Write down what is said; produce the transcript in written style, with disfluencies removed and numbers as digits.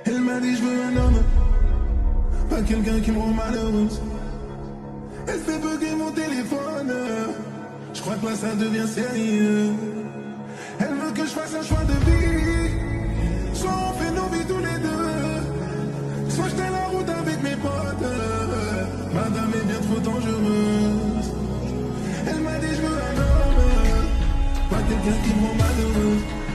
Elle m'a dit je veux un homme, pas quelqu'un qui me rend malheureuse. Elle fait bugger mon téléphone, je crois que là ça devient sérieux. Elle veut que je fasse un choix de vie, soit on fait nos vies tous les deux, soit je tiens la route avec mes potes. Madame est bien trop dangereuse. Elle m'a dit je veux un homme, pas quelqu'un qui me rend malheureuse.